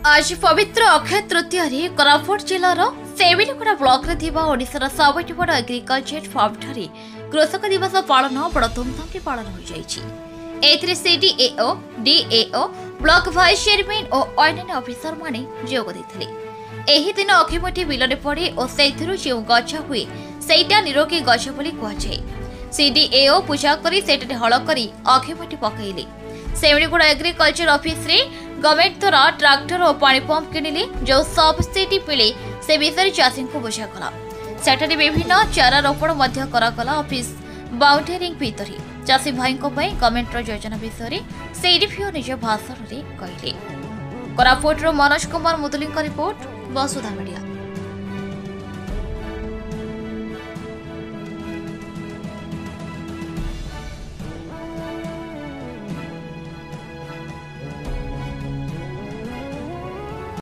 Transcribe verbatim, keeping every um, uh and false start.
आज पवित्र अक्षय तृतीय कोरापुट जिलार सेमिलीगुड़ा ब्लॉक ओडिशार सबुठ बड़ एग्रिकल्चर फार्म ठारे कृषक दिवस पालन बड़ धूमधाम पालन हो CDAO DAO block vice chairman और अन्य अफिसर माने जोग देथिले। एही दिन अखिमुठी बिलरे पड़े और सेथिरु जो गछ हुए सेटा निरोगी गछ बोली कहुए। सीडीएओ पूजा करी सेटारे हल करी अखिमुठी पकईले। सेमिलीगुड़ा एग्रिकल्चर ऑफिस रे गवर्नमेंट द्वारा ट्रैक्टर और पानी पंप किणिले जो सब्सिडी मिले से विषय चाषी को बुझागला। सेठारे विभिन्न चारा रोपण मध्य करागला। ऑफिस बाउंडरिंग भितर चाषी भाई गवर्नमेंट योजना विषय सीडीपीओ निज भाषण में कहले। Koraput Manoj Kumar Muduli report Vasudha media.